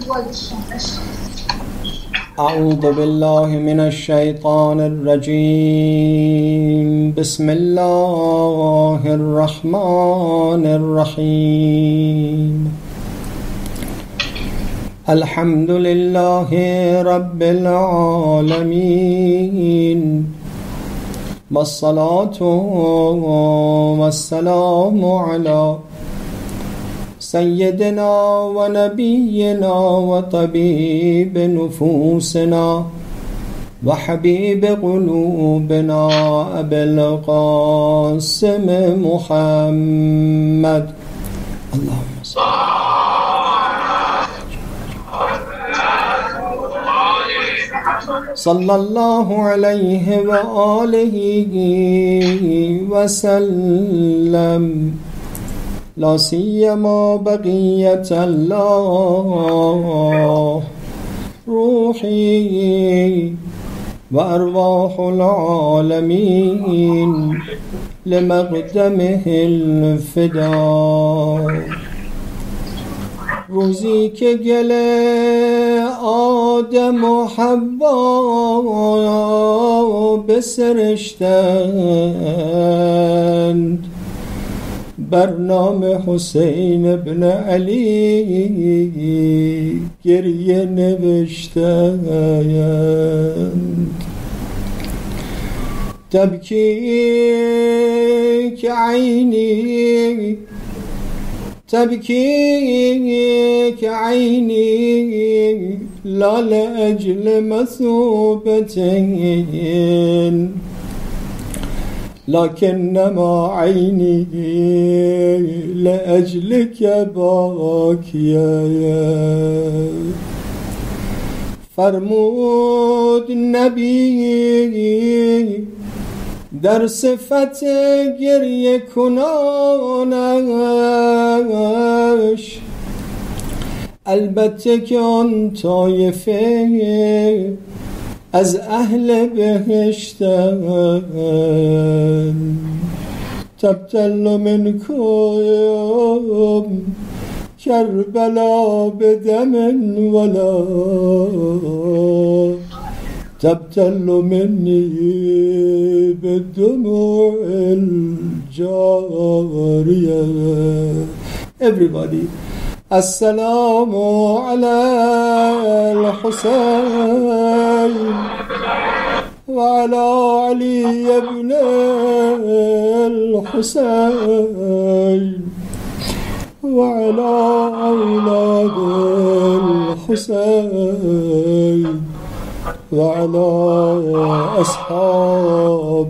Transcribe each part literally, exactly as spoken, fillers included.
أعوذ بالله من الشيطان الرجيم بسم الله الرحمن الرحيم الحمد لله رب العالمين والصلاة والسلام على سيدنا ونبينا وطبيب نفوسنا وحبيب قلوبنا أبي القاسم محمد اللهم صل صلى الله عليه وآله وسلم لا سيما بقية الله روحي وأرواح العالمين لمقدمه الفداء روزی که گل آدم و حوا بسرشتند بر نام حسین ابن علی گریه نوشتند تبکی که عینی تبكي كعيني لا لأجل مثوبة لكنما عيني لأجلك باكيا فرمود النبي در صفت گریه کنانش البته که آن طایفه از اهل بهشتن تبتل منکم کربلا بدم ولا تبتل مني بالدموع الجارية. Everybody. السلام على الحسين وعلى علي ابن الحسين وعلى أولاد الحسين وعلى أصحاب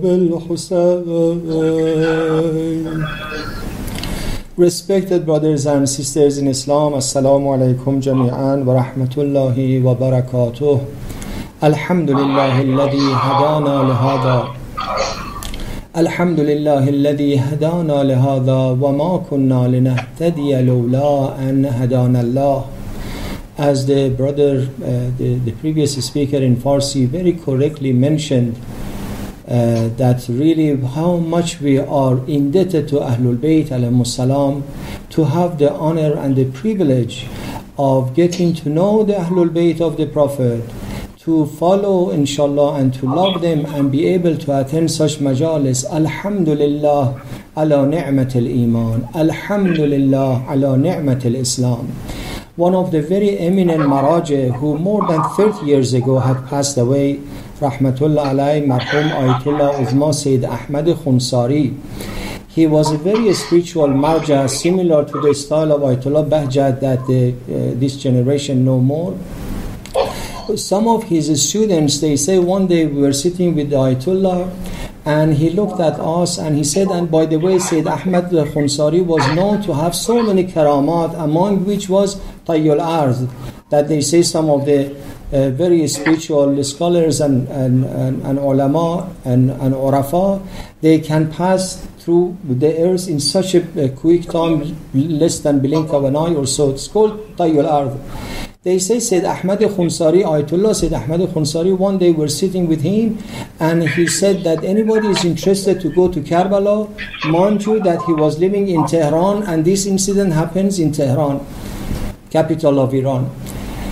الحسين. Respected brothers and sisters in Islam, Assalamu alaikum jami'an wa rahmatullahi wa barakatuh. Alhamdulillahi alladhi hadana lihada Alhamdulillahi alladhi hadana lihada wa ma kunna linahtadiya lawla an hadana Allah. As the brother, uh, the, the previous speaker in Farsi very correctly mentioned, uh, that really how much we are indebted to Ahlul Bayt alayhimus salam to have the honor and the privilege of getting to know the Ahlul Bayt of the Prophet, to follow inshallah and to love them and be able to attend such majalis. Alhamdulillah ala ni'mat al-iman, alhamdulillah ala ni'mat al-islam. One of the very eminent Maraji who more than thirty years ago had passed away, Rahmatullah alayhi, Marhum Ayatollah Uzma Sayyid Ahmad Khunsari. He was a very spiritual marja, similar to the style of Ayatollah Bahjat that the, uh, this generation know more. Some of his students, they say one day we were sitting with the Ayatollah and he looked at us and he said, and by the way, Sayyid Ahmad Khunsari was known to have so many karamat, among which was Tayyul Arz, that they say some of the uh, very spiritual scholars and, and, and, and ulama and, and urafa, they can pass through the earth in such a, a quick time, less than blink of an eye or so. It's called Tayyul Arz. They say Sayyid Ahmad Khunsari, Ayatollah Sayyid Ahmad Khunsari, one day we're sitting with him and he said that anybody is interested to go to Karbala, mind you that he was living in Tehran and this incident happens in Tehran, capital of Iran.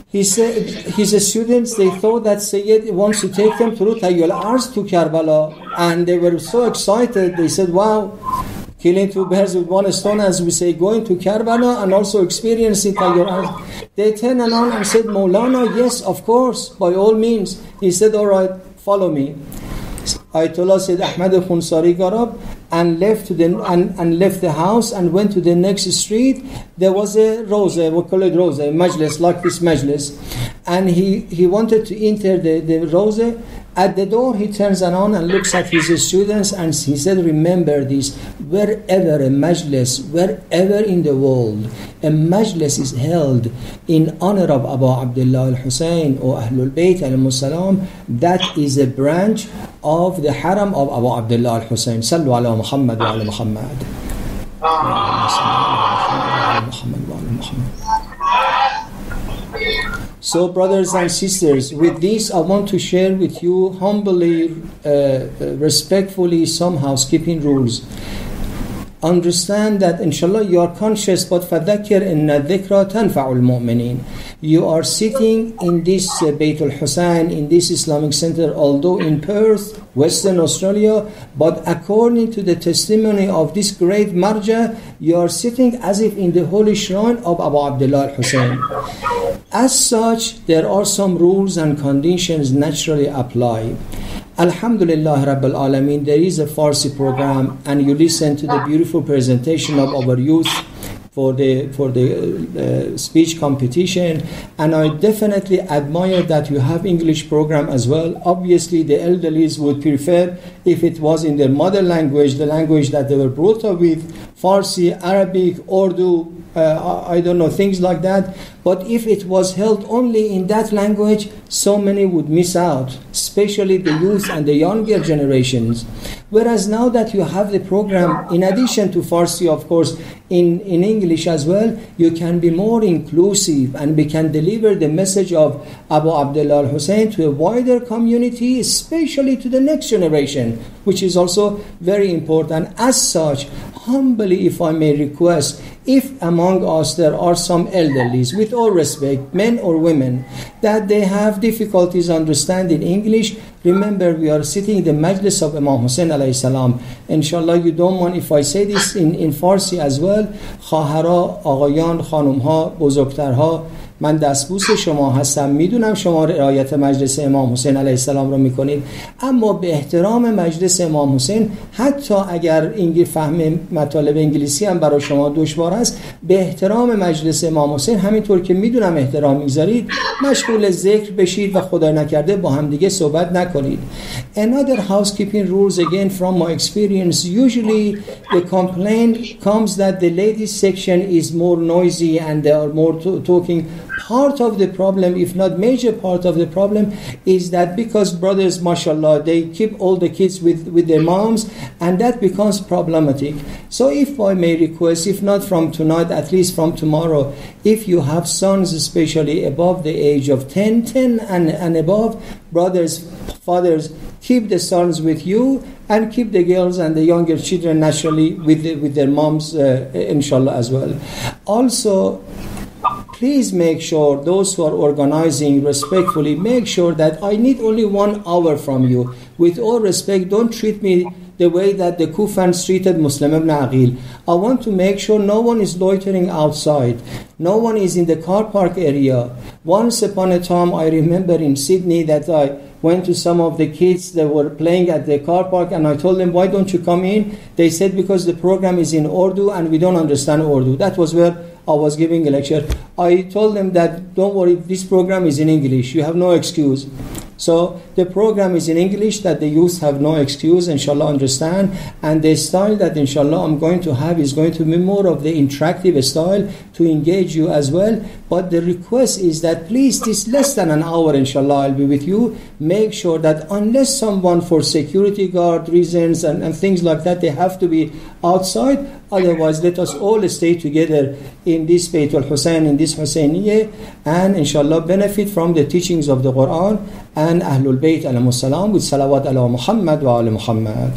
He said his students, they thought that Sayyid wants to take them through Tayyul Arz to Karbala, and they were so excited. They said, wow, killing two birds with one stone, as we say, going to Karbala and also experiencing Tayyul Arz. They turned around and said, Maulana, yes, of course, by all means. He said, all right, follow me. Ayatollah Sayyid Ahmad Khunsari got up and left to the and, and left the house and went to the next street. There was a rosa, we call it rosa, a majlis, like this majlis, and he, he wanted to enter the, the rosa. At the door, he turns around and looks at his students and he said, remember this, wherever a majlis, wherever in the world, a majlis is held in honor of Abu Abdullah al-Husain or Ahlul Bayt alayhimus salam, that is a branch of the haram of Abu Abdullah al-Husain. Sallu ala Muhammad wa ala Muhammad. So, brothers and sisters, with this I want to share with you humbly, uh, respectfully, some housekeeping rules. Understand that inshallah you are conscious, but فَذَكِّرْ إِنَّ الذِّكْرَ تَنْفَعُ الْمُؤْمِنِينَ. You are sitting in this uh, Bayt al-Husain, in this Islamic center, although in Perth, Western Australia, but according to the testimony of this great marja, you are sitting as if in the holy shrine of Abu Abdullah al-Husain. As such, there are some rules and conditions naturally apply. Alhamdulillah Rabbil Alameen, there is a Farsi program, and you listen to the beautiful presentation of our youth for the for the uh, speech competition, and I definitely admire that you have English program as well. Obviously, the elderlies would prefer if it was in their mother language, the language that they were brought up with, Farsi, Arabic, Urdu, uh, I don't know, things like that. But if it was held only in that language, so many would miss out, especially the youth and the younger generations. Whereas now that you have the program, in addition to Farsi, of course, in, in English as well, you can be more inclusive and we can deliver the message of Abu Abdullah al-Husain to a wider community, especially to the next generation, which is also very important. As such, humbly, if I may request, if among us there are some elderlies, with all respect, men or women, that they have difficulties understanding English, remember we are sitting in the majlis of Imam Husain alayhi salam. Inshallah, you don't mind if I say this in, in Farsi as well. Khahara, Aghayan, Khanumha, Bozorgtarha, من دستبوس شما هستم، میدونم شما رعایت مجلس امام حسین علیه السلام رو میکنید، اما به احترام مجلس امام حسین، حتی اگر این فهم مطالب انگلیسی هم برای شما دشوار است، به احترام مجلس امام حسین، همینطور که میدونم احترام میذارید، مشغول ذکر بشید و خدا نکرده با هم دیگه صحبت نکنید. Another housekeeping rules, again from my experience, usually the complaint comes that the ladies section is more noisy and they are more to- talking. Part of the problem, if not major part of the problem, is that because brothers, mashallah, they keep all the kids with, with their moms, and that becomes problematic. So if I may request, if not from tonight, at least from tomorrow, if you have sons especially above the age of ten, ten and, and above, brothers, fathers, keep the sons with you and keep the girls and the younger children naturally with, the, with their moms, uh, inshallah, as well. Also, please make sure, those who are organizing respectfully, make sure that I need only one hour from you. With all respect, don't treat me the way that the Kufans treated Muslim ibn Aqil. I want to make sure no one is loitering outside. No one is in the car park area. Once upon a time, I remember in Sydney that I went to some of the kids that were playing at the car park, and I told them, why don't you come in? They said, because the program is in Urdu and we don't understand Urdu. That was where I was giving a lecture. I told them that, don't worry, this program is in English. You have no excuse. So the program is in English, that the youth have no excuse, inshallah, understand. And the style that inshallah I'm going to have is going to be more of the interactive style to engage you as well. But the request is that please, this less than an hour, inshallah, I'll be with you. Make sure that unless someone for security guard reasons and, and things like that, they have to be outside. Otherwise, let us all stay together in this Bayt al-Husain, in this Husainiyya, and inshallah benefit from the teachings of the Quran and Ahlul Bayt alayhimus salam with salawat ala Muhammad wa ala Muhammad.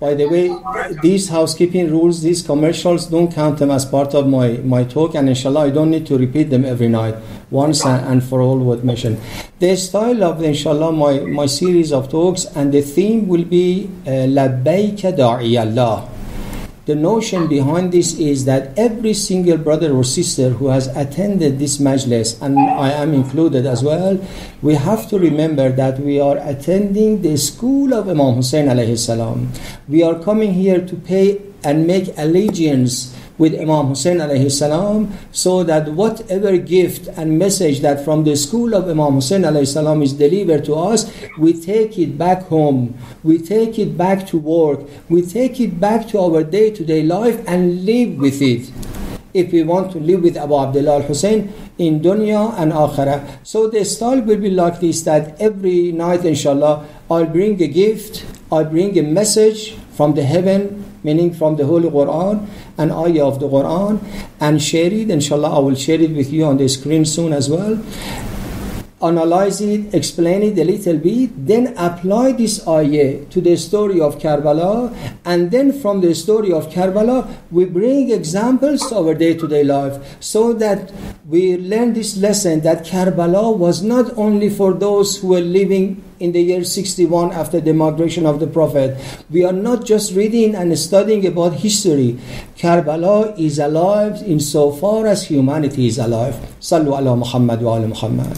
By the way, these housekeeping rules, these commercials, don't count them as part of my, my talk, and inshallah I don't need to repeat them every night. Once and for all what mentioned. The style of inshallah my, my series of talks and the theme will be uh, Labbayk da'i Allah. The notion behind this is that every single brother or sister who has attended this majlis, and I am included as well, we have to remember that we are attending the school of Imam Husain alayhi salam. We are coming here to pay and make allegiance with Imam Husain alayhi salam, so that whatever gift and message that from the school of Imam Husain alayhi salam is delivered to us, we take it back home, we take it back to work, we take it back to our day-to-day life and live with it. If we want to live with Abu Abdullah al-Husain in dunya and akhirah. So the style will be like this, that every night inshallah I'll bring a gift, I'll bring a message from the heaven, meaning from the Holy Quran, an ayah of the Quran, and share it. Inshallah, I will share it with you on the screen soon as well. Analyze it, explain it a little bit, then apply this ayah to the story of Karbala, and then from the story of Karbala, we bring examples to our day-to-day life, so that we learn this lesson that Karbala was not only for those who were living in the year sixty-one after the migration of the Prophet. We are not just reading and studying about history. Karbala is alive insofar as humanity is alive. Sallu ala Muhammad wa ala Muhammad.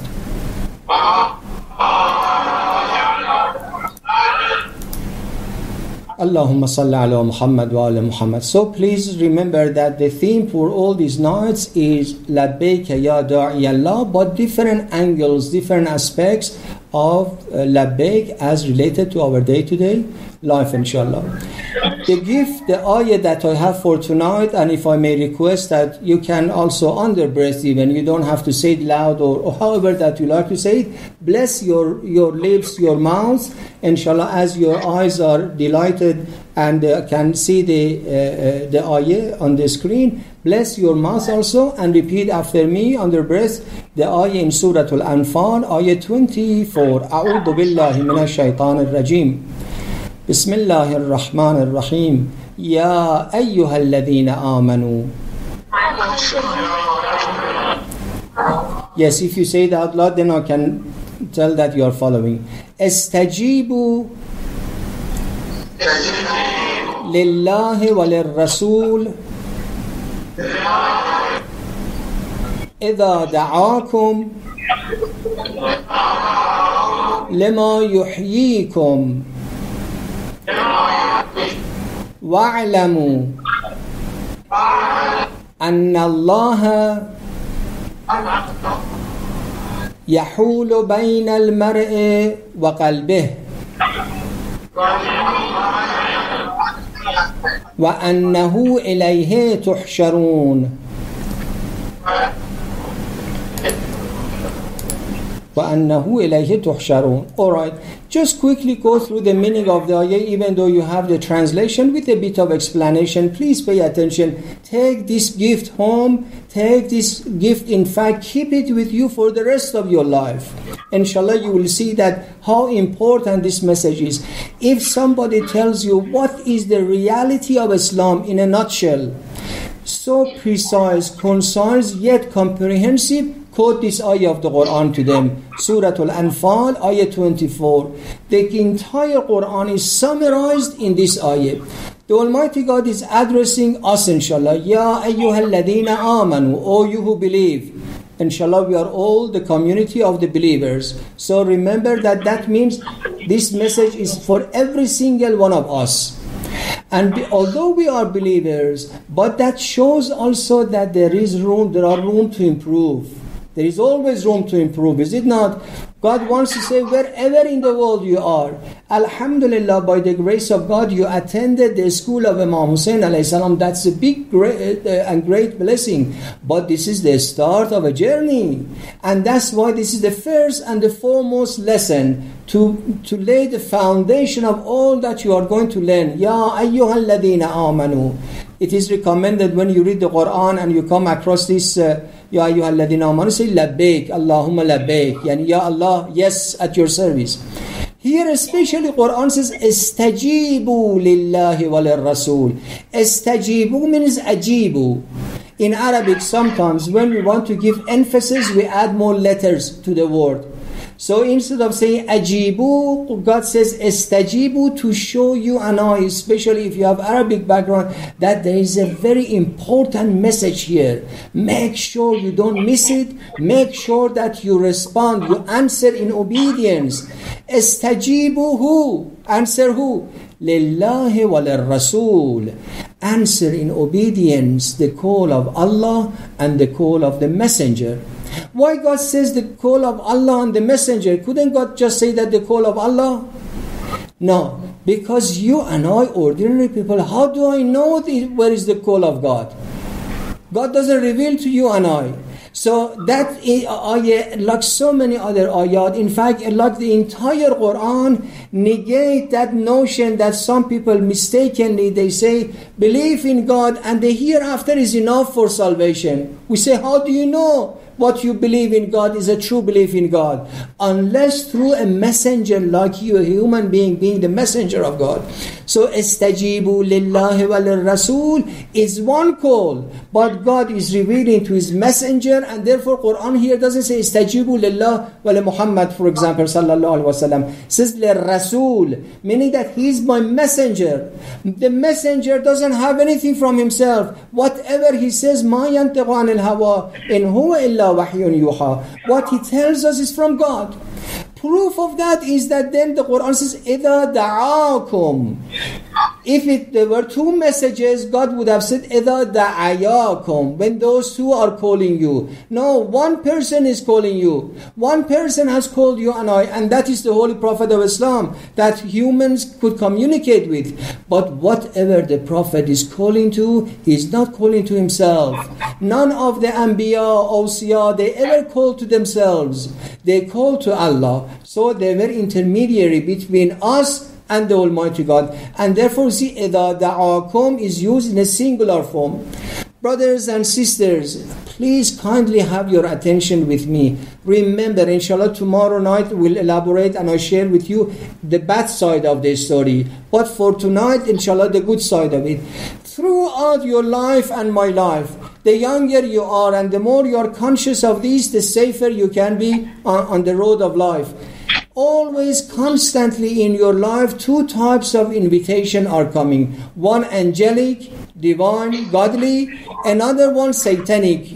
Allahumma salli ala Muhammad wa ala Muhammad. So please remember that the theme for all these nights is Labbayk ya da'i Allah, but different angles, different aspects of uh, Labbayk as related to our day-to-day life, inshallah. The gift, the ayah that I have for tonight, and if I may request that you can also under breath even, you don't have to say it loud or, or however that you like to say it, bless your, your lips, your mouth, inshallah, as your eyes are delighted and uh, can see the, uh, uh, the ayah on the screen. Bless your mouth also and repeat after me under breath the ayah in Surah Al-Anfal, ayah twenty-four. A'udhu billahi minash shaitanir rajim. Bismillahir Rahmanir Rahim. Ya ayyuhalladhina amanu. Yes, if you say it out loud, then I can tell that you are following. Istajibu lillahi wa lirrasul إذا دعاكم لما يحييكم واعلموا أن الله يحول بين المرء وقلبه وأنه إليه تحشرون وَأَنَّهُ إِلَيْهِ تُحْشَرُونَ. Alright, just quickly go through the meaning of the ayah, even though you have the translation with a bit of explanation. Please pay attention. Take this gift home. Take this gift, in fact, keep it with you for the rest of your life. Inshallah, you will see that how important this message is. If somebody tells you what is the reality of Islam in a nutshell, so precise, concise, yet comprehensive, quote this ayah of the Quran to them. Surah Al-Anfal, ayah twenty-four. The entire Quran is summarized in this ayah. The Almighty God is addressing us, inshallah. Ya ayyuhalladhina amanu, O you who believe. Inshallah, we are all the community of the believers. So remember that that means this message is for every single one of us. And be, although we are believers, but that shows also that there is room, there are room to improve. There is always room to improve, is it not? God wants to say, wherever in the world you are, Alhamdulillah, by the grace of God, you attended the school of Imam Husain alayhi salam. That's a big great, uh, and great blessing. But this is the start of a journey. And that's why this is the first and the foremost lesson to, to lay the foundation of all that you are going to learn. Ya ayyuhalladhina amanu. It is recommended when you read the Quran and you come across this uh, Ya ayyuhalladhina amanu, say Labbayk, Allahumma Labbayk. Yani, Ya Allah, yes, at your service. Here especially Quran says istajibu lillahi wa lirrasul. Istajibu means ajibu. In Arabic sometimes when we want to give emphasis we add more letters to the word. So instead of saying ajibu, God says istajibu, to show you and I, especially if you have Arabic background, that there is a very important message here. Make sure you don't miss it. Make sure that you respond, you answer in obedience. Istajibu who? Answer who? Lillahi wa lirrasul. Answer in obedience the call of Allah and the call of the messenger. Why God says the call of Allah and the messenger? Couldn't God just say that the call of Allah? No, because you and I, ordinary people, how do I know the, where is the call of God? God doesn't reveal to you and I. So that ayah, like so many other ayat, in fact, like the entire Quran, negate that notion that some people mistakenly, they say, believe in God and the hereafter is enough for salvation. We say, how do you know what you believe in God is a true belief in God? Unless through a messenger like you, a human being, being the messenger of God. So, istajibu lillahi wa lirrasul is one call, but God is revealing to His messenger, and therefore Quran here doesn't say istajibu lillah wa li Muhammad, for example, sallallahu alaihi wasallam. It says lirrasul, meaning that He is my messenger. The messenger doesn't have anything from himself. Whatever he says, ma yantiqu anil hawa in huwa illa wahyun yuha. What he tells us is from God. Proof of that is that then the Quran says, إِذَا دَعَاكُمْ. If it, there were two messages, God would have said, إِذَا دَعَيَاكُمْ, when those two are calling you. No, one person is calling you. One person has called you and I, and that is the Holy Prophet of Islam, that humans could communicate with. But whatever the Prophet is calling to, he is not calling to himself. None of the Anbiya, Awsiya, they ever call to themselves. They call to Allah. So they were intermediary between us and the Almighty God. And therefore, see, إِذَا دَعَاكُمْ is used in a singular form. Brothers and sisters, please kindly have your attention with me. Remember, inshallah, tomorrow night we'll elaborate and I'll share with you the bad side of this story. But for tonight, inshallah, the good side of it. Throughout your life and my life, the younger you are and the more you are conscious of these, the safer you can be on, on the road of life. Always, constantly in your life, two types of invitation are coming. One angelic, divine, godly. Another one satanic.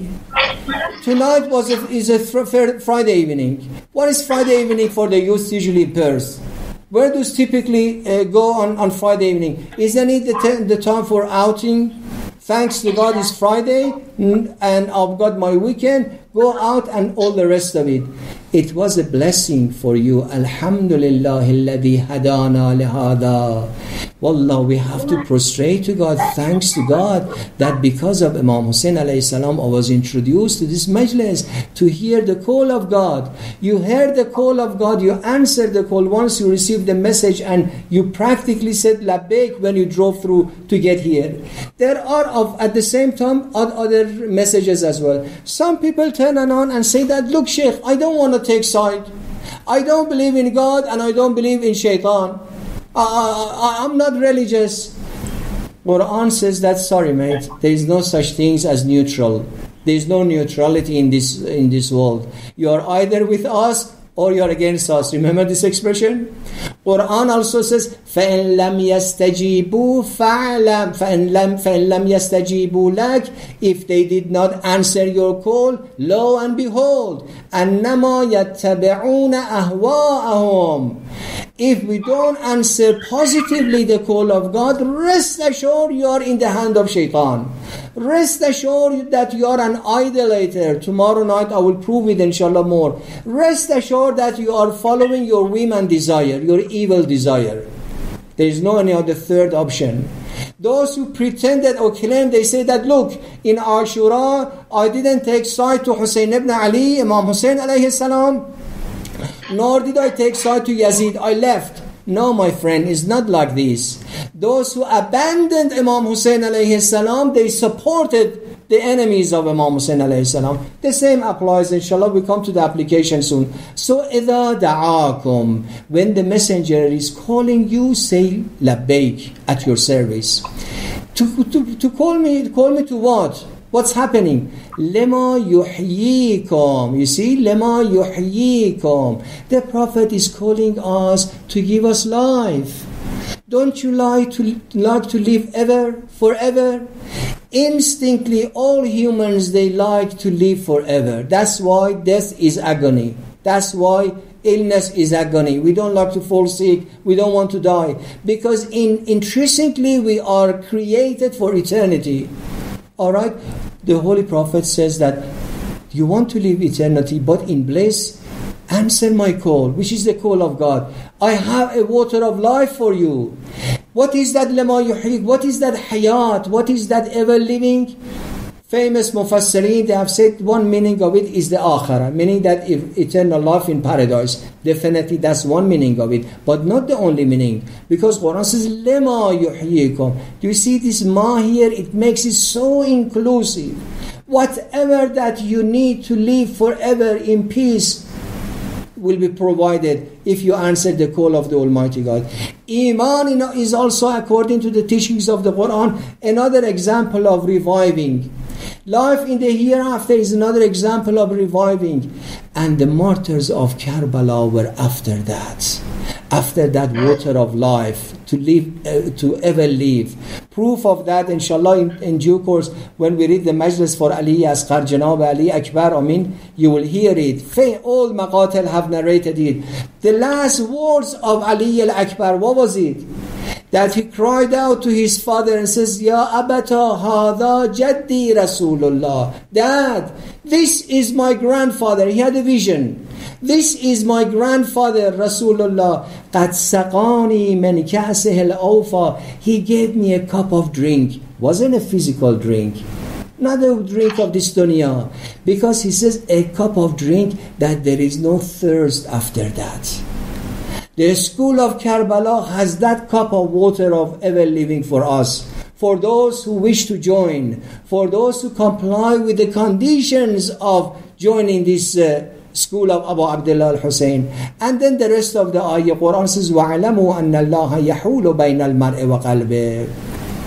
Tonight was a, is a Friday evening. What is Friday evening for the youth usually in Perth? Where does typically uh, go on, on Friday evening? Isn't it the, t- the time for outing? Thanks to God it's Friday and I've got my weekend. Go out and all the rest of it. It was a blessing for you. Alhamdulillah alladhi hadana lihada. Wallah, we have to prostrate to God. Thanks to God that because of Imam Husain alayhi salam, I was introduced to this majlis to hear the call of God. You heard the call of God, you answered the call once you received the message, and you practically said Labbayk when you drove through to get here. There are of at the same time other messages as well. Some people turn on and say that, look, Sheikh, I don't want to take side. I don't believe in God and I don't believe in shaitan. I, I, I'm not religious. Quran says that, sorry mate, there is no such things as neutral. There is no neutrality in this in this world. You are either with us or you are against us. Remember this expression? Quran also says, فَإِن لَمْ يَسْتَجِيبُوا فَعْلَمْ فَإِن لَمْ فَإِن لَمْ يَسْتَجِيبُوا لَكَ. If they did not answer your call, lo and behold, أَنَّمَا يَتَّبِعُونَ أَهْوَاءَهُمْ. If we don't answer positively the call of God, rest assured you are in the hand of shaitan. Rest assured that you are an idolater. Tomorrow night I will prove it inshallah more. Rest assured that you are following your woman desire, your evil desire. There is no any other third option. Those who pretended or claim, they say that, look, in Ashura I didn't take side to Husain ibn Ali, Imam Husain alayhi salam, nor did I take side to Yazid. I left. No, my friend, it's not like this. Those who abandoned Imam Husain alayhi salam, they supported the enemies of Imam Husain alayhi salam. The same applies, inshallah, we come to the application soon. So, إِذَا دَعَاكُمْ, when the messenger is calling you, say Labbayk, at your service. To, to, to call me, call me to what? What's happening? Lema yuhyikum. You see, lema yuhyikum. The Prophet is calling us to give us life. Don't you like to like to live ever, forever? Instinctively, all humans, they like to live forever. That's why death is agony. That's why illness is agony. We don't like to fall sick. We don't want to die. Because in, intrinsically, we are created for eternity. All right? The Holy Prophet says that you want to live eternity, but in bliss, answer my call, which is the call of God. I have a water of life for you. What is that lama yuhik? What is that hayat? What is that ever living? Famous Mufassirin, they have said one meaning of it is the akhirah, meaning that if eternal life in paradise. Definitely that's one meaning of it, but not the only meaning. Because Quran says, lema yuhyikum. Do you see this ma here? It makes it so inclusive. Whatever that you need to live forever in peace will be provided if you answer the call of the Almighty God. Iman is also, according to the teachings of the Quran, another example of reviving. Life in the hereafter is another example of reviving. And the martyrs of Karbala were after that. After that water of life, to live, uh, to ever live. Proof of that, inshallah, in, in due course, when we read the Majlis for Ali Asghar, Janab Ali Akbar, Amin, you will hear it. All Maqatil have narrated it. The last words of Ali al-Akbar, what was it? That he cried out to his father and says, Ya abata hadha jaddi Rasulullah. Dad, this is my grandfather. He had a vision. This is my grandfather, Rasulullah. Qad saqani min ka'sihi al-awfa. He gave me a cup of drink. Wasn't a physical drink. Not a drink of this dunya. Because he says a cup of drink that there is no thirst after that. The school of Karbala has that cup of water of ever living for us. For those who wish to join. For those who comply with the conditions of joining this uh, school of Abu Abdullah al-Husain. And then the rest of the ayah, Quran says, وَعْلَمُوا أَنَّ اللَّهَ يَحُولُ بَيْنَ الْمَرْءِ وَقَلْبِهِ.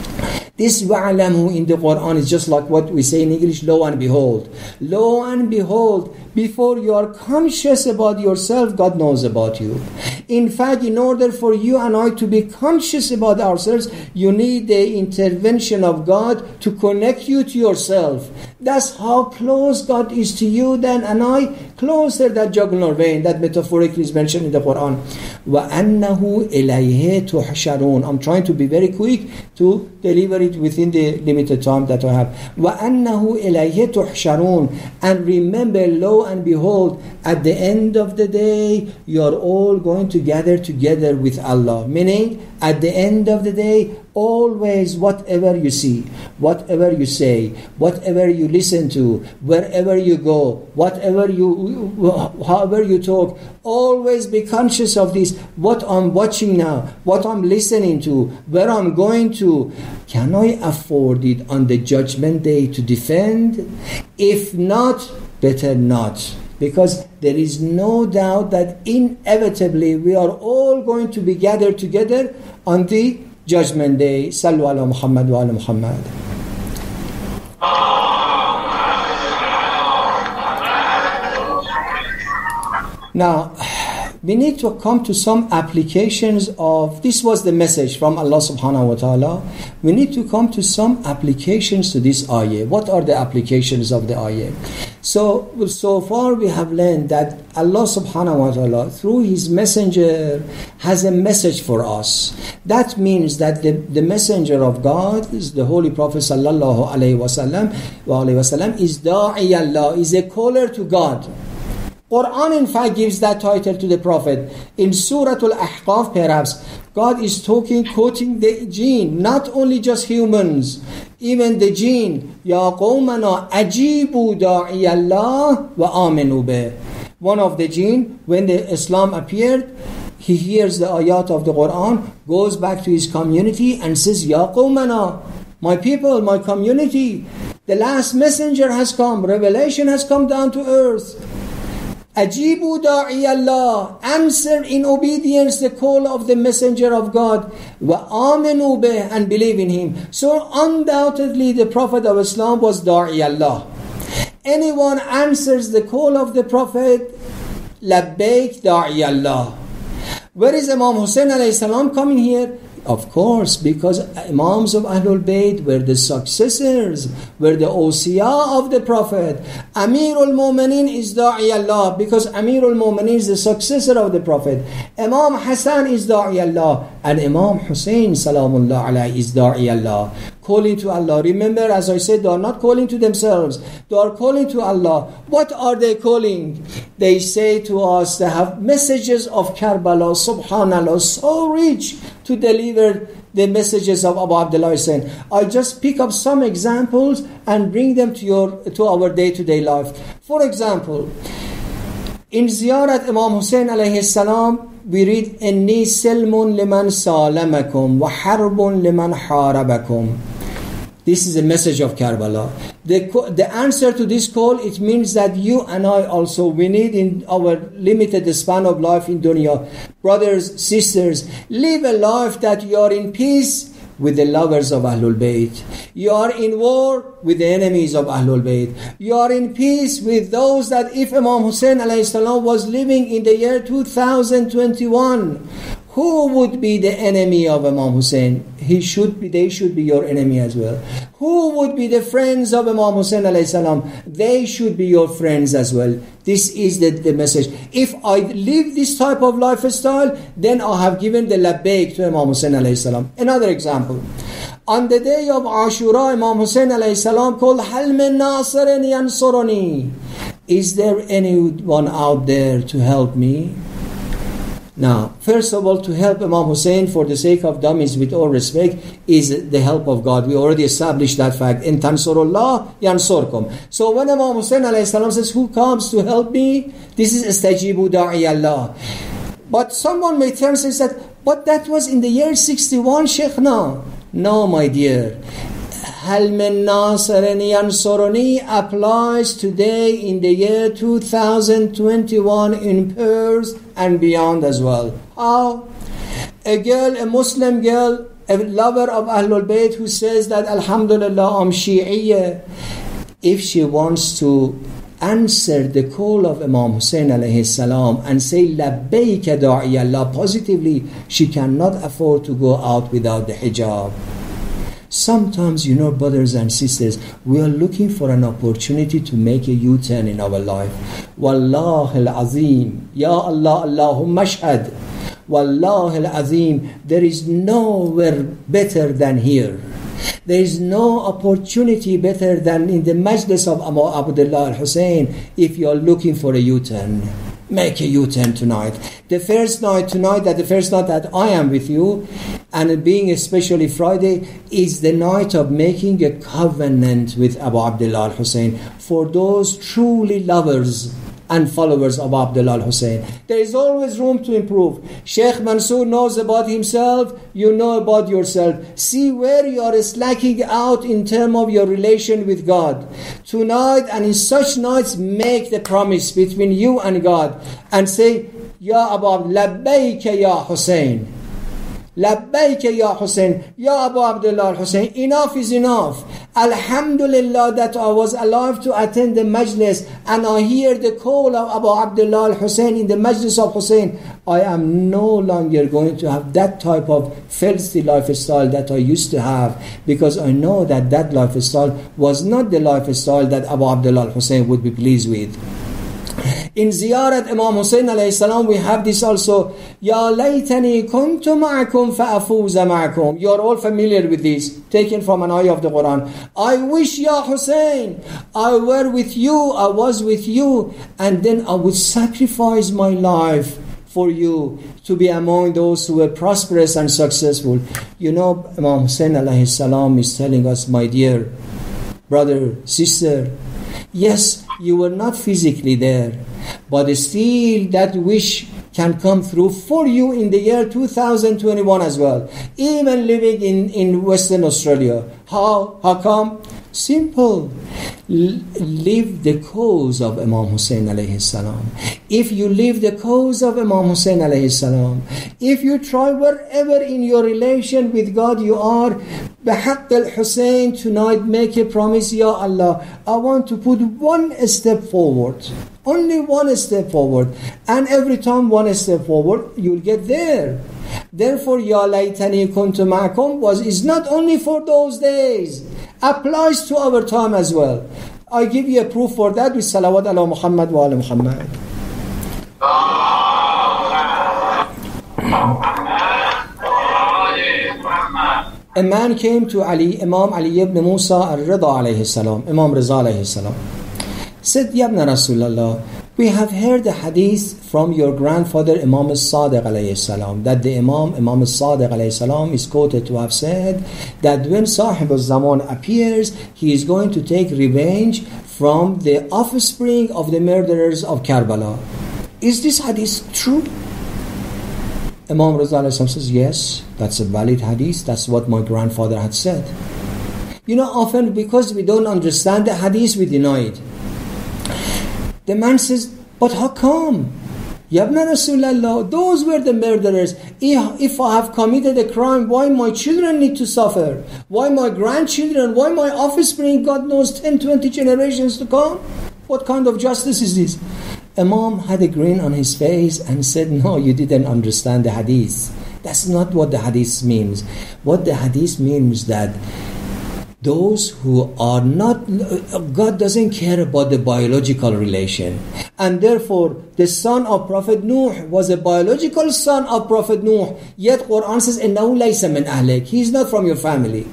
This wa'alamu in the Quran is just like what we say in English, lo and behold. Lo and behold, before you are conscious about yourself, God knows about you. In fact, in order for you and I to be conscious about ourselves, you need the intervention of God to connect you to yourself. That's how close God is to you then and I, closer than jugular vein, that metaphorically is mentioned in the Quran. وَأَنَّهُ إِلَيْهِ تُحْشَرُونَ. I'm trying to be very quick to deliver it within the limited time that I have. وَأَنَّهُ إِلَيْهِ تُحْشَرُونَ. And remember, lo and behold, at the end of the day, you are all going to gather together with Allah. Meaning, at the end of the day, always whatever you see, whatever you say, whatever you listen to, wherever you go, whatever you, however you talk, always be conscious of this. What I'm watching now, what I'm listening to, where I'm going to. Can I afford it on the judgment day to defend? If not, better not. Because there is no doubt that inevitably we are all going to be gathered together on the Judgment Day. Sallu ala Muhammad wa ala Muhammad. Now, we need to come to some applications of, this was the message from Allah subhanahu wa ta'ala. We need to come to some applications to this ayah. What are the applications of the ayah? So, so far we have learned that Allah subhanahu wa ta'ala, through His messenger, has a message for us. That means that the, the messenger of God, is the Holy Prophet sallallahu alayhi wa sallam, wa alayhi wa sallam, is da'i Allah, is a caller to God. Quran in fact gives that title to the Prophet. In Surah Al-Ahqaf perhaps, God is talking, quoting the jinn, not only just humans, even the jinn. Ya qawmana ajibu da'i Allah wa aminu bih. One of the jinn, when the Islam appeared, he hears the ayat of the Quran, goes back to his community and says, Ya qawmana, my people, my community, the last messenger has come, revelation has come down to earth. Ajibu da'i Allah, answer in obedience the call of the messenger of God, wa aminu bih, and believe in him. So undoubtedly the Prophet of Islam was da'i Allah. Anyone answers the call of the Prophet, Labbayk da'i Allah. Where is Imam Husain alayhi salam coming here? Of course, because Imams of Ahlul Bayt were the successors, were the awsiya of the Prophet. Amirul Mu'mineen is da'i Allah, because Amirul Mu'mineen is the successor of the Prophet. Imam Hassan is da'i Allah, and Imam Husain salamullah alayhi is da'i Allah, calling to Allah. Remember, as I said, they are not calling to themselves, they are calling to Allah. What are they calling? They say to us, they have messages of Karbala, subhanallah, so rich to deliver the messages of Abu Abdullah Husain. I just pick up some examples and bring them to your to our day-to-day life. For example, in Ziyarat Imam Husain alayhi salam, we read, Inni silmun liman salamakum wa harbun liman harabakum. This is a message of Karbala. The, the answer to this call, it means that you and I also, we need in our limited span of life in dunya, brothers, sisters, live a life that you are in peace with the lovers of Ahlul Bayt. You are in war with the enemies of Ahlul Bayt. You are in peace with those that if Imam Husain alayhi salam was living in the year two thousand twenty-one, who would be the enemy of Imam Husain? He should be, they should be your enemy as well. Who would be the friends of Imam Husain alayhi salam? They should be your friends as well. This is the, the message. If I live this type of lifestyle, then I have given the Labbayk to Imam Husain alayhi salam. Another example. On the day of Ashura, Imam Husain alayhi salam called, Hal min nasirin yansuruni. Is there anyone out there to help me? Now, first of all, to help Imam Husain for the sake of dummies, with all respect, is the help of God. We already established that fact. In tansurullah yansurkum. So when Imam Husain alayhi salam says, who comes to help me? This is istajibu da'i Allah. But someone may turn and say that, but that was in the year sixty-one, Sheikh. No, no, my dear. Hal min nasirin yansuruni applies today in the year two thousand twenty-one in Perth and beyond as well. How? A girl, a Muslim girl, a lover of Ahlul Bayt who says that Alhamdulillah, I'm Shi'iyya, if she wants to answer the call of Imam Husain alayhi salam and say Labbayk da'i Allah positively, she cannot afford to go out without the hijab. Sometimes, you know, brothers and sisters, we are looking for an opportunity to make a U-turn in our life. Wallahi al-azim, Ya Allah, Allahumma ashhad. Wallahi al-azim, there is nowhere better than here. There is no opportunity better than in the majlis of Abu Abdullah al-Husain if you are looking for a U-turn. Make a U-turn tonight. The first night tonight, that the first night that I am with you, and being especially Friday, is the night of making a covenant with Abu Abdullah al-Husain for those truly lovers and followers of Abdullah al-Husain. There is always room to improve. Sheikh Mansour knows about himself, you know about yourself. See where you are slacking out in terms of your relation with God. Tonight and in such nights, make the promise between you and God and say, Ya Abu Labbayk Ya Husain. Labbayk Ya Husain. Ya Abu Abdullah al-Husain. Enough is enough. Alhamdulillah that I was alive to attend the majlis and I hear the call of Abu Abdullah al-Husain in the majlis of Husain. I am no longer going to have that type of filthy lifestyle that I used to have, because I know that that lifestyle was not the lifestyle that Abu Abdullah al-Husain would be pleased with. In Ziyarat Imam Husain alayhi salam, we have this also. Ya laytani kuntu ma'akum fa'afuza ma'akum. You are all familiar with this, taken from an ayah of the Quran. I wish, Ya Husain, I were with you, I was with you, and then I would sacrifice my life for you to be among those who were prosperous and successful. You know, Imam Husain alayhi salam is telling us, my dear brother, sister, yes, you were not physically there, but still that wish can come through for you in the year two thousand twenty-one as well, even living in, in Western Australia. How? How come? Simple. L- live the cause of Imam Husain alayhi salam. If you live the cause of Imam Husain alayhi salam, if you try wherever in your relation with God you are, بحق al-Husain, tonight make a promise, Ya Allah, I want to put one step forward. Only one step forward. And every time one step forward, you'll get there. Therefore, Ya laytani kuntu ma'akum was is not only for those days. Applies to our time as well. I give you a proof for that with salawat ala Muhammad wa ala Muhammad. A man came to Ali, Imam Ali ibn Musa al-Rida alayhi salam, Imam Riza alayhi salam. Said, Ya ibn Rasulallah, we have heard a hadith from your grandfather Imam al-Sadiq alayhi salam, that the Imam, Imam al-Sadiq alayhi salam is quoted to have said that when Sahib al-Zaman appears, he is going to take revenge from the offspring of the murderers of Karbala. Is this hadith true? Imam Riza alayhi salam says, yes, that's a valid hadith. That's what my grandfather had said. You know, often because we don't understand the hadith, we deny it. The man says, but how come? Ya ibn Rasulallah, those were the murderers. If, if I have committed a crime, why my children need to suffer? Why my grandchildren? Why my offspring? God knows ten, twenty generations to come? What kind of justice is this? Imam had a grin on his face and said, no, you didn't understand the hadith. That's not what the hadith means. What the hadith means that those who are not, God doesn't care about the biological relation. And therefore, the son of Prophet Nuh was a biological son of Prophet Nuh. Yet Quran says, إِنَّهُ لَيْسَ مِنْ أَهْلِكَ. He is not from your family.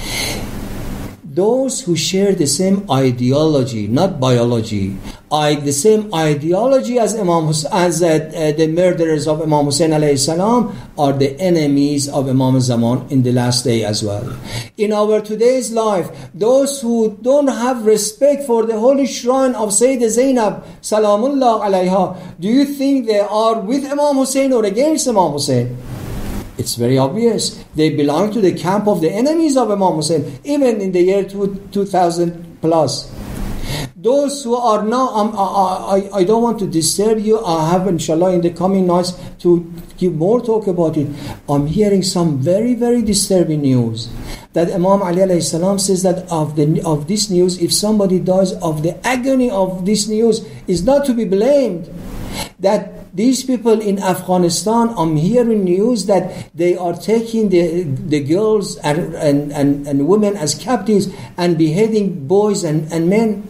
Those who share the same ideology, not biology, I, the same ideology as Imam Hus- as uh, uh, the murderers of Imam Husain alayhi salam are the enemies of Imam Zaman in the last day as well. In our today's life, those who don't have respect for the holy shrine of Sayyidah Zainab salamullah alayha, do you think they are with Imam Husain or against Imam Husain? It's very obvious. They belong to the camp of the enemies of Imam Husain, even in the year two thousand plus. Those who are now, um, I, I, I don't want to disturb you. I have, inshallah, in the coming nights to give more talk about it. I'm hearing some very, very disturbing news. That Imam Ali alayhi salam says that of, the, of this news, if somebody dies of the agony of this news, is not to be blamed. That these people in Afghanistan, I'm hearing news that they are taking the the girls and, and, and, and women as captives and beheading boys and, and men.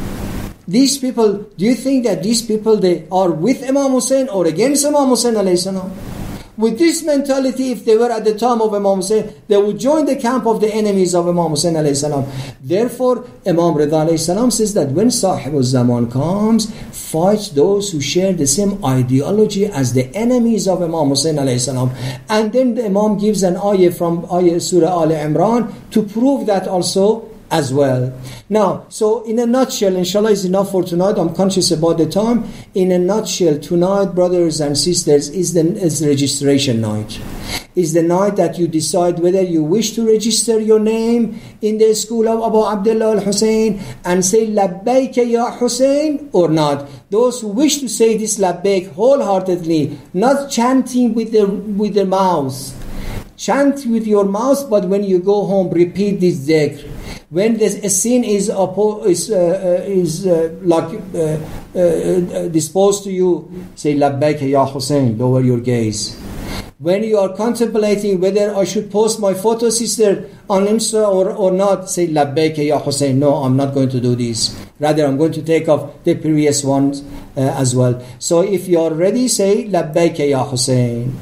These people, do you think that these people, they are with Imam Hussein or against Imam Hussein alayhi salam? With this mentality, if they were at the time of Imam Hussein, they would join the camp of the enemies of Imam Hussein alayhi salam. Therefore, Imam Rida alayhi salam says that when Sahib al-Zaman comes, fight those who share the same ideology as the enemies of Imam Hussein alayhi salam. And then the Imam gives an ayah from ayah Surah Al Imran to prove that also as well. Now, so in a nutshell, inshallah is enough for tonight. I'm conscious about the time. In a nutshell, tonight, brothers and sisters, is the is registration night. Is the night that you decide whether you wish to register your name in the school of Abu Abdullah al-Husayn and say Labbayk ya Husayn or not. Those who wish to say this Labbayk wholeheartedly, not chanting with their with their mouths. Chant with your mouth, but when you go home, repeat this dhikr. When a sin is oppo- is, uh, uh, is uh, like uh, uh, uh, disposed to you, say Labbayk ya Husayn, lower your gaze. When you are contemplating whether I should post my photo, sister, on Insta or, or not, say Labbayk ya Husayn, no, I'm not going to do this. Rather, I'm going to take off the previous ones uh, as well. So if you are ready, say Labbayk ya Husayn.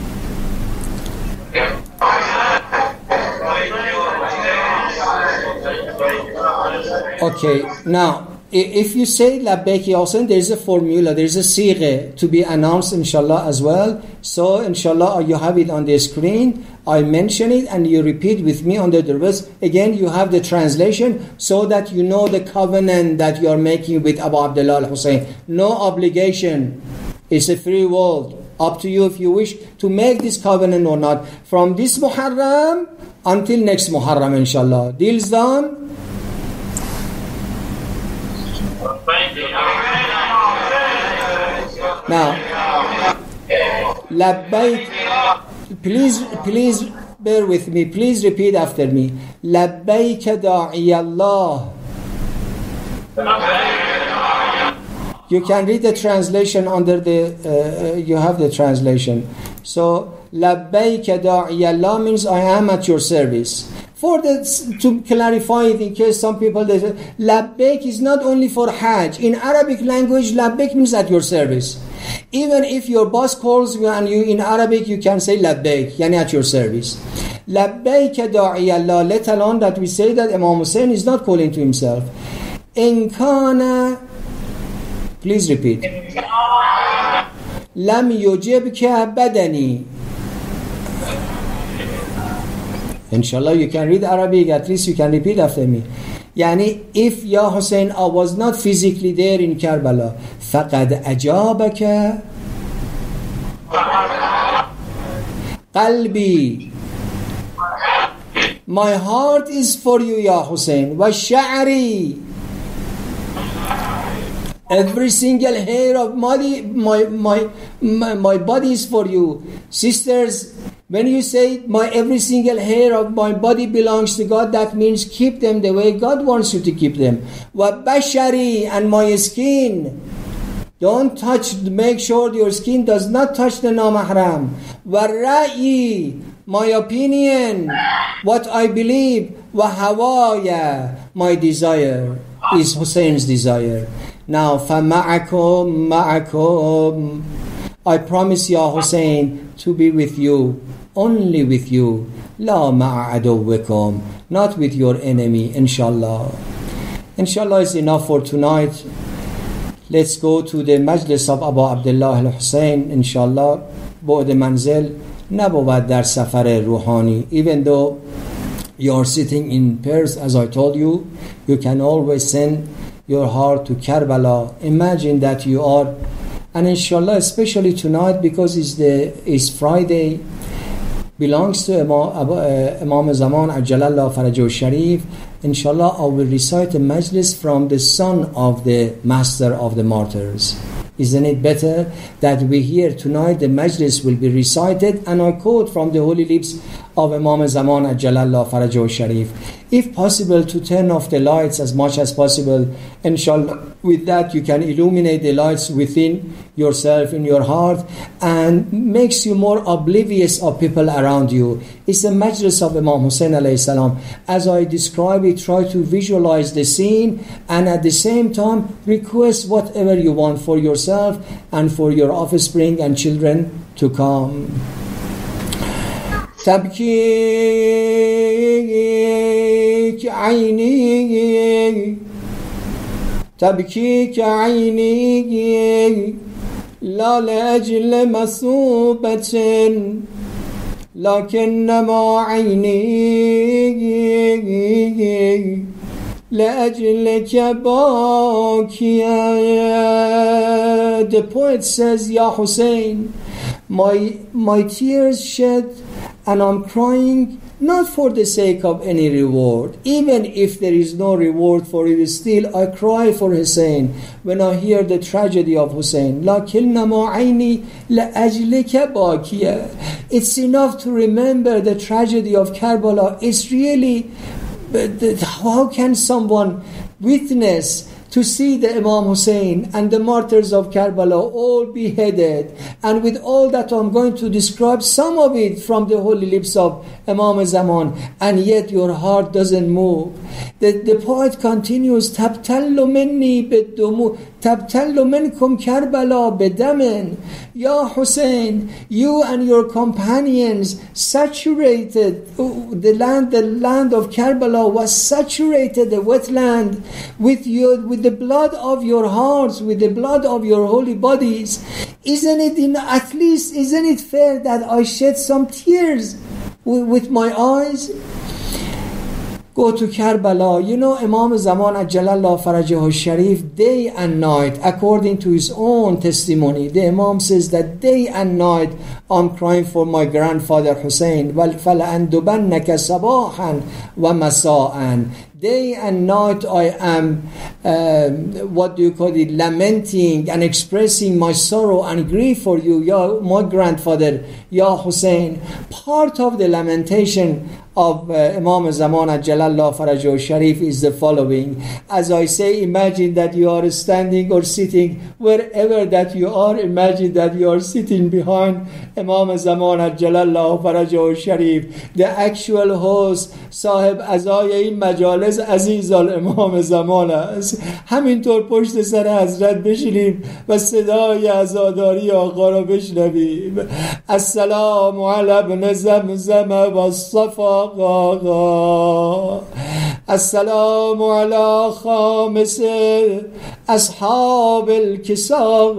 Okay, now, if you say Labbayk ya Husayn, there is a formula, there is a sigha to be announced, inshallah, as well. So, inshallah, you have it on the screen. I mention it and you repeat with me under the verse. Again, you have the translation so that you know the covenant that you are making with Abu Abdullah al-Husayn. No obligation. It's a free world. Up to you if you wish to make this covenant or not. From this Muharram until next Muharram, inshallah. Deals done? Now, Labbayk, please, please bear with me. Please repeat after me. Labbayk da'i Allah. You can read the translation under the, uh, you have the translation. So, Labbayk da'i Allah means I am at your service. For the, to clarify it in case some people, they say, Labbayk is not only for Hajj. In Arabic language, Labbayk means at your service. Even if your boss calls you and you in Arabic, you can say Labbayk, yani at your service. Labbayk da'i Allah, let alone that we say that Imam Husain is not calling to himself. In kana, please repeat. Lam yujibka badani. Inshallah, you can read Arabic, at least you can repeat after me. Yani, if Ya Hussein, I was not physically there in Karbala, فَقَدْ أَجَابَكَ قَلْبِي. My heart is for you, Ya Hussein. وَالشَّعْرِ. Every single hair of my, my, my, my, my body is for you. Sisters, when you say my every single hair of my body belongs to God, that means keep them the way God wants you to keep them. وَبَشَرِ, and my skin. Don't touch, make sure your skin does not touch the non-mahram. وَالرَّأْيِ, my opinion, what I believe. وَهَوَايَ, my desire is Husain's desire. Now, فَمَعَكُمْ مَعَكُمْ, I promise Ya Hussein to be with you, only with you. لَا مَعَ عَدُوِّكُمْ, not with your enemy, inshallah. Inshallah is enough for tonight. Let's go to the majlis of Abu Abdullah al-Husain, inshallah. بعد منزل نبود در سفر روحانی. Even though you are sitting in Perth, as I told you, you can always send your heart to Karbala. Imagine that you are, and inshallah, especially tonight, because it's the it's Friday, belongs to Imam, uh, Imam Zaman Ajjalallah Farajahu Sharif. Inshallah, I will recite a majlis from the son of the master of the martyrs. Isn't it better that we hear tonight the majlis will be recited, and I quote from the holy lips of Imam Zaman Ajjalallah Farajahu Sharif. If possible, to turn off the lights as much as possible. Inshallah, with that you can illuminate the lights within yourself, in your heart, and makes you more oblivious of people around you. It's the majlis of Imam Husain alayhi salam. As I describe it, try to visualize the scene, and at the same time request whatever you want for yourself and for your offspring and children to come. تبكيك عيني تبكيك عيني لا لأجل مثوبة لكنما عيني لأجلك باكية. The poet says, Ya Hussein, my, my tears shed, and I'm crying not for the sake of any reward. Even if there is no reward for it, still I cry for Hussein when I hear the tragedy of Hussein. لَكِنَّمَا عَيْنِي لَأَجْلِكَ بَاكِيَةً. It's enough to remember the tragedy of Karbala. It's really, how can someone witness to see the Imam Husain and the martyrs of Karbala all beheaded, and with all that I'm going to describe, some of it from the holy lips of Imam Zaman, and yet your heart doesn't move. The, the poet continues, تَبْتَلُّ مِنِّي بِالدُّمُوعِ تَبْتَلُّ مِنْكُمْ كَرْبَلَا بِدَمٍ. Ya Hussein, you and your companions saturated the land. The land of Karbala was saturated, the wetland, with your with the blood of your hearts, with the blood of your holy bodies. Isn't it in, at least isn't it fair that I shed some tears with, with my eyes? go to Karbala. You know, Imam Zaman Ajjalallah Farajahu Sharif, day and night, according to his own testimony, the Imam says that day and night I'm crying for my grandfather Husain. وَلْفَلَأَنْدُبَنَّكَ صَبَاحًا وَمَسَاءً. Day and night I am, um, what do you call it, lamenting and expressing my sorrow and grief for you, Ya, my grandfather, Ya Husain. Part of the lamentation of uh, Imam Zaman Ajjalallah Farajahu Sharif is the following. As I say, imagine that you are standing or sitting wherever that you are. Imagine that you are sitting behind Imam Zaman Ajjalallah Farajahu Sharif. The actual host, Sahib Azay این مجالس عزیز الامام زمان است. همینطور پشت سر حضرت بشینیم و صدای عزاداری آقا را بشنویم. السلام علی ابن زمزم و الصفا آقا. السلام علی خامس اصحاب الكساء.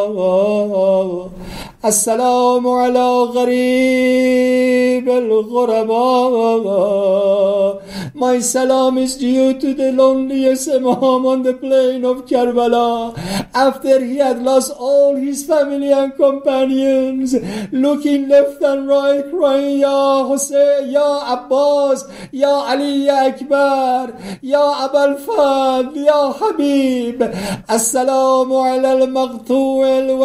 السلام علی غریب الغرباء. My salam is due to the loneliest Imam on the plain of Karbala, after he had lost all his family and companions, looking left and right, crying, Ya Husayn, Ya Abbas, Ya Ali, Ya Akbar, Ya Abul Fadl, Ya Habib. Assalamu ala al-Maqtu'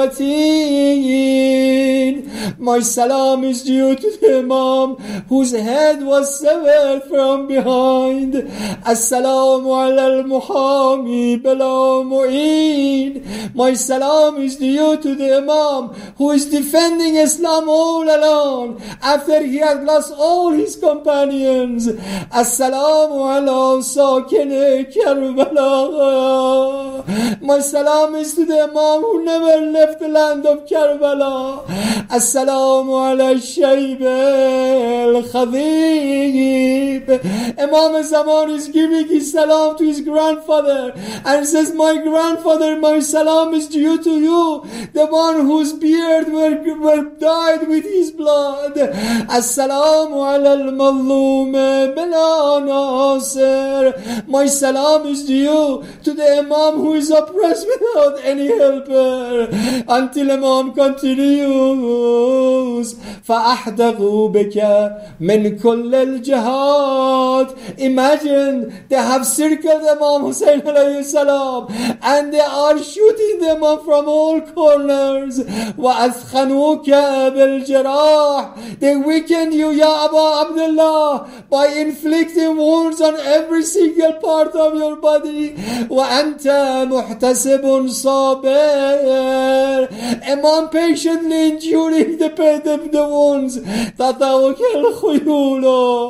al-Wateen. My salam is due to the Imam whose head was severed from behind. Assalamu ala al-Muhami bila mu'in. My salam is due to the Imam who is defending Islam all alone after he had lost all his companions. Assalamu ala sakin Karbala. My salam is to the Imam who never left the land of Karbala. Assalamu ala Shayb al-Khadib. Imam Zaman is giving his salam to his grandfather and says, my grandfather, my salam is due to you, the one whose beard were, were dyed with his blood. Assalamu ala al-Mazlum bila Nasir. My salam is due to the Imam who is oppressed without any helper. Until Imam continues, فَأَحْدَغُوا بِكَ مِنْ كُلِّ الْجِهَادِ. Imagine they have circled Imam Husain alayhi salam and they are shooting them up from all corners. وَأَثْخَنُوكَ بِالْجِرَاحِ. They weakened you, Ya Abu Abdullah, by inflicting wounds on every single part of your body. وَأَنْتَ مُحْتَسِبٌ صَابِرٌ. Imam patiently enduring the pain of the wounds. تَطَوْكَ الْخُيُولُ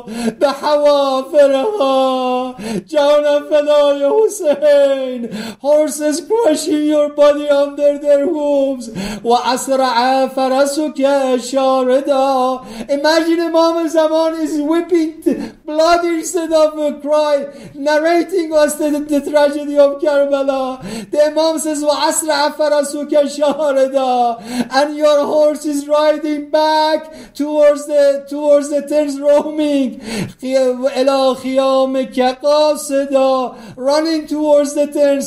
بحوافرها. Jawna Fadaya Husain. Horses crushing your body under their hooves. وَأَسْرَعَ فَرَسُكَ شَارِدًا. Imagine Imam Zaman is whipping blood instead of a cry, narrating us the, the tragedy of Karbala. The Imam says, وَأَسْرَعَ فَرَسُكَ شَارِدًا. And your horse is riding back towards the towards the tents roaming. إلى خيامك قاصدا. Running towards the tents.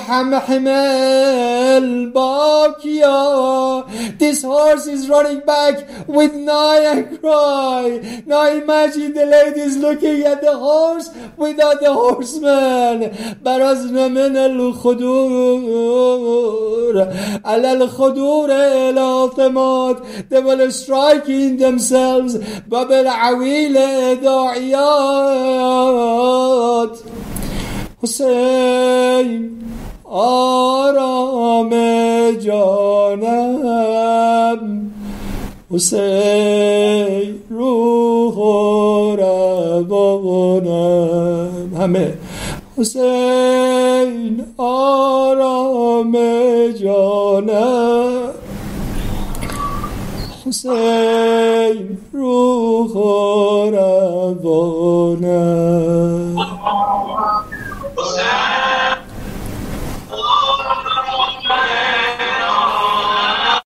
محمل باكيا. This horse is running back with nigh and cry. Now imagine the ladies looking at the horse without the horseman. برزنا من الخدور على الخدور إلى ثمات. They will strike in themselves. ببالعويل داعيات. حسین آرام جانم. حسین روح و روانم. همه حسین آرام جانم. حسین روح و روانم.